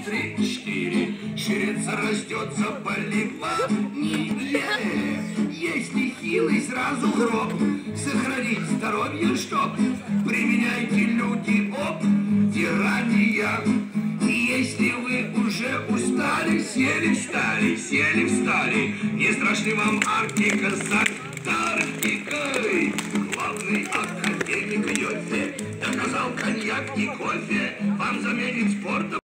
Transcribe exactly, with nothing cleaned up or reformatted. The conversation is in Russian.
три, четыре. Ширится, растется, поливание. Если хилый, сразу гроб. Сохранить здоровье, чтоб. Применяйте, люди, оп, тирания. И если вы уже устали, сели, встали, сели, встали. Не страшны вам Арктика, Сактар.